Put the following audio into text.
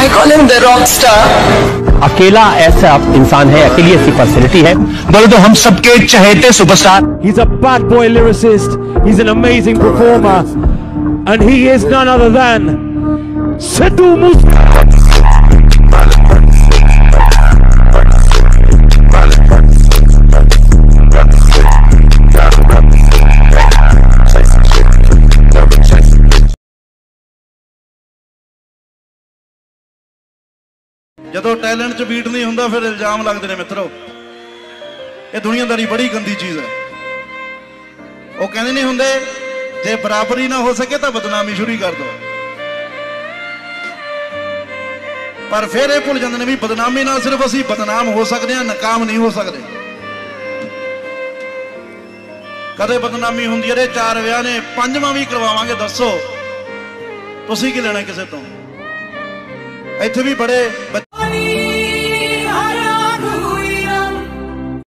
I call him the rock star. अकेला ऐसा इंसान है, अकेली ऐसी पर्सनैलिटी है, बोले तो हम सबके चहेते superstar. He's a bad boy lyricist, he's an amazing performer, and he is none other than sidhu। ਜਦੋਂ ਟੈਲੈਂਟ 'ਚ ਬੀਟ ਨਹੀਂ ਹੁੰਦਾ ਫਿਰ ਇਲਜ਼ਾਮ ਲੱਗਦੇ ਨੇ ਮਿੱਤਰੋ। ਇਹ ਦੁਨੀਆਦਾਰੀ ਬੜੀ ਗੰਦੀ ਚੀਜ਼ ਹੈ। ਉਹ ਕਹਿੰਦੇ ਨਹੀਂ ਹੁੰਦੇ ਜੇ ਬਰਾਬਰੀ ਨਾ ਹੋ ਸਕੇ ਤਾਂ ਬਦਨਾਮੀ ਸ਼ੁਰੂ ਕਰ ਦੋ, ਪਰ ਫਿਰ ਇਹ ਭੁੱਲ ਜਾਂਦੇ ਨੇ ਵੀ ਬਦਨਾਮੀ ਨਾਲ ਸਿਰਫ ਅਸੀਂ ਬਦਨਾਮ ਹੋ ਸਕਦੇ ਹਾਂ, ਨਾਕਾਮ ਨਹੀਂ ਹੋ ਸਕਦੇ। ਕਦੇ ਬਦਨਾਮੀ ਹੁੰਦੀ ਹੈ, 4 ਵਿਆਹ ਨੇ, 5ਵਾਂ ਵੀ ਕਰਵਾਵਾਂਗੇ, ਦੱਸੋ ਤੁਸੀਂ ਕੀ ਲੈਣਾ ਕਿਸੇ ਤੋਂ। ਇੱਥੇ ਵੀ ਬੜੇ